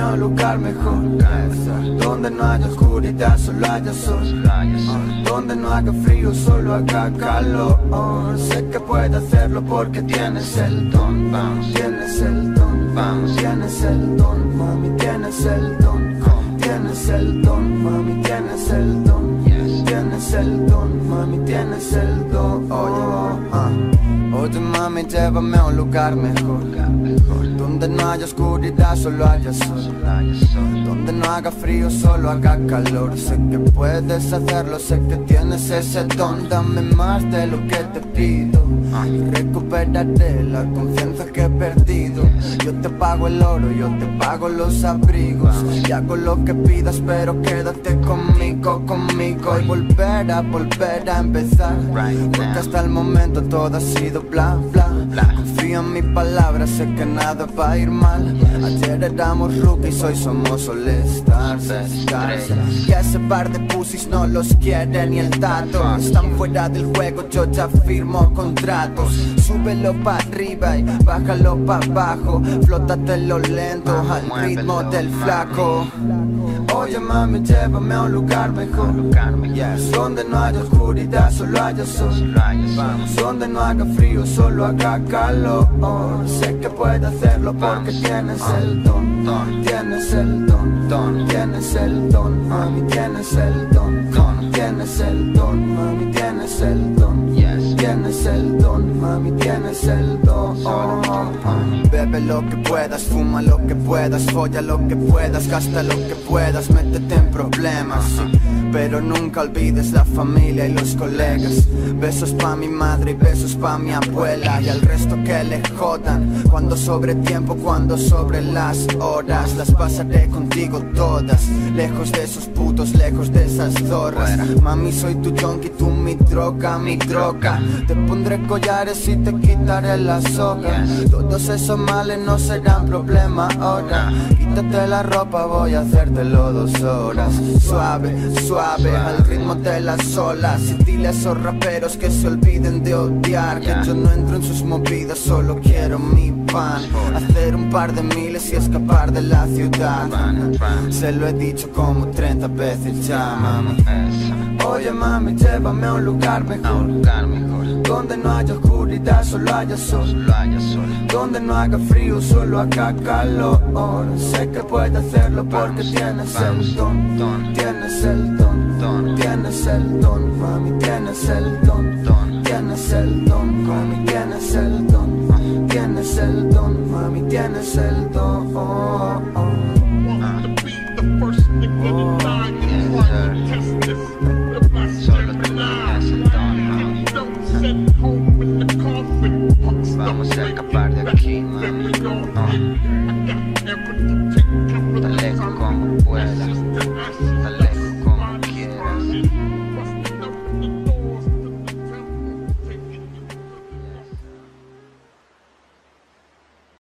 llévame a un lugar mejor, donde no haya oscuridad, solo haya sol, donde no haga frío, solo haga calor. Sé que puedo hacerlo porque tienes el don, tienes el don, tienes el don, mami, tienes el don, tienes el don, mami, tienes el don, tienes el don, mami, tienes el don. Oye mami, llévame a un lugar mejor, donde no haya oscuridad, solo haya sol, donde no haga frío, solo haga calor. Sé que puedes hacerlo, sé que tienes ese don. Dame más de lo que te pido y recuperaré la confianza que he perdido. Yo te pago el oro, yo te pago los abrigos y hago lo que pidas, pero quédate conmigo, conmigo y volver a empezar, porque hasta el momento todo ha sido bla, bla. Confío en mi palabra, sé que nada va a ir mal. Ayer éramos rookies, hoy somos all-stars. Que ese par de pussies no los quiere ni el tato. Están fuera del juego, yo ya firmo contratos. Súbelo pa' arriba y bájalo pa' abajo. Flótatelo lento al ritmo del flaco. Oye mami, llévame a un lugar mejor, donde no haya oscuridad, solo haya sol, donde no haga frío, solo haga calor. Sé que puedo hacerlo porque tienes el don, tienes el don, tienes el don, mami, tienes el don, tienes el don, mami, tienes el don, tienes el don, mami, tienes el don. Bebe lo que puedas, fuma lo que puedas, folla lo que puedas, gasta lo que puedas, métete en problemas, sí, pero nunca olvides la familia y los colegas. Besos pa' mi madre y besos pa' mi abuela y al resto que le jodan. Cuando sobre tiempo, cuando sobre las horas, las pasaré contigo todas, lejos de esos putos, lejos de esas zorras. Mami, soy tu junkie, tú mi droga, mi droga. Te pondré collares y te quitaré la soga. Todos esos males no serán problema ahora. Quítate la ropa, voy a hacértelo 2 horas. Suave, suave, al ritmo de las olas. Y dile a esos raperos que se olviden de odiar, que yo no entro en sus movidas, solo quiero mi pan. Hacer un par de miles y escapar de la ciudad. Se lo he dicho como 30 veces ya, mami. Oye mami, llévame a un lugar mejor, donde no haya oscuridad, solo haya sol, donde no haga frío, solo haga calor. Sé que puedo hacerlo porque tienes el don, tienes el don, tienes el don, mami, tienes el don, tienes el don, mami, tienes el don, tienes el don, mami, tienes el don. Vamos a escapar de aquí, mami.